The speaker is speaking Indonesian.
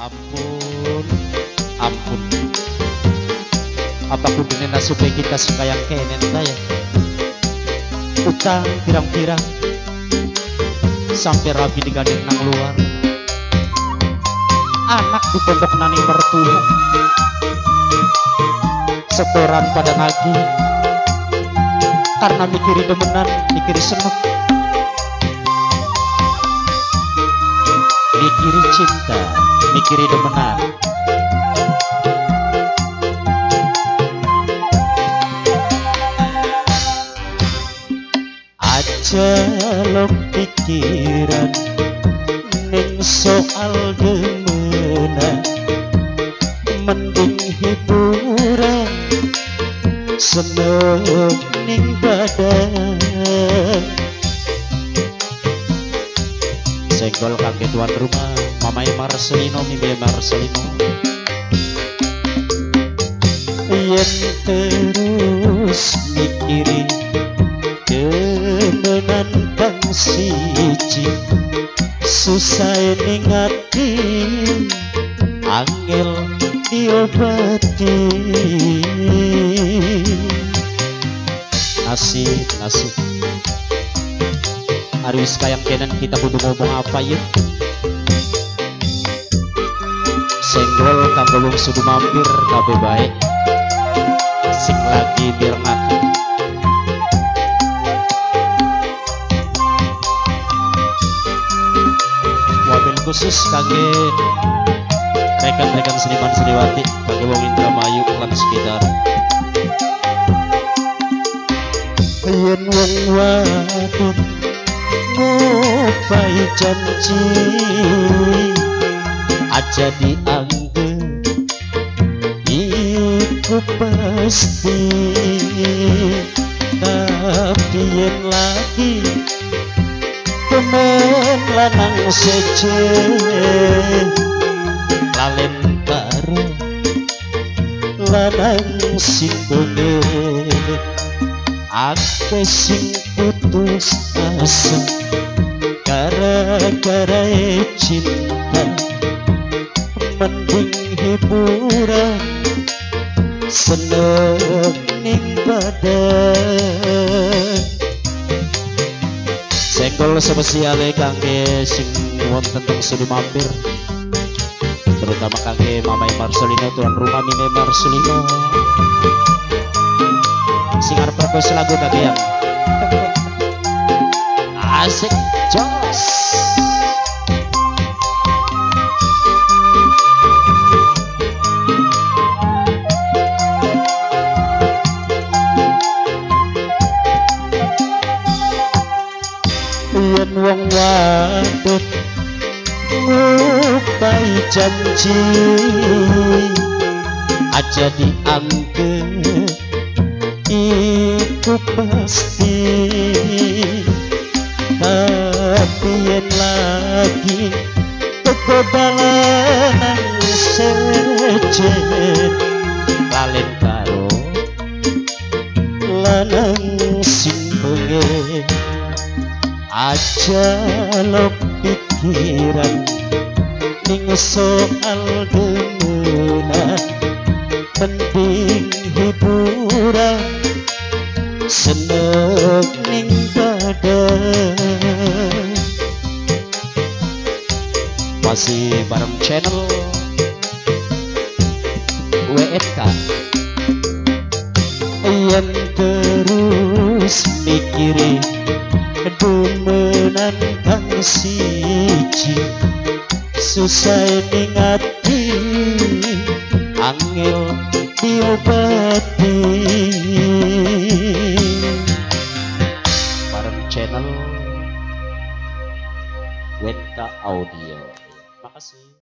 Ampun, ampun. Apa kudune nasube kita sekaya kenen ta ya? Utang pirang-pirang sampai rabi digandeng nang luar. Anak di pondok nani mertua. Setoran pada nagih karena mikiri demenan, mikiri seneng, mikiri cinta, mikiri demenan. Aja lo pikiran ning soal demenan, mending hiburan seneng ning badan. Senggol kangge tuan rumah Mamai Marcelino, Mimi Marcelino. Yen terus mikiri demenan kang siji, susah ning ati angel diobati. Nasib, nasib. Harus kayang kenan kita kudu ngomong apa ya? Senggol kanggo wong sudu mampir kabeh bae. Sing lagi direngaken. Wabil khusus kangge rekan-rekan seniman seniwati kangge wong Indramayu lan sekitar. Yen wong wadon ngupai janji aja dianggep iku pasti, tapi yen lagi temen lanang seje lalen karo lanang sing bonge. Aku sing putus asa gara-gara cinta, mending hiburan seneng ning badan. Senggol spesial kangge sing wonten teng studio mampir, terutama kangge Mamai Marcelino, tuan rumah Mimi Marcelino. Sing arep propose lagu kagian asik jos. Yen wong wadon ngupai janji aja dianggep iku pasti, tapi yen lagi kegodalan sejen lalen karo lanang sing bengi. Aja lo pikiran ning soal demenan, mending hiburan seneng ning badan. Masih bareng channel WNK. Yen terus mikiri demenan kang siji, susah ning ati angel diobati. Bareng channel WNK Audio. Makasih.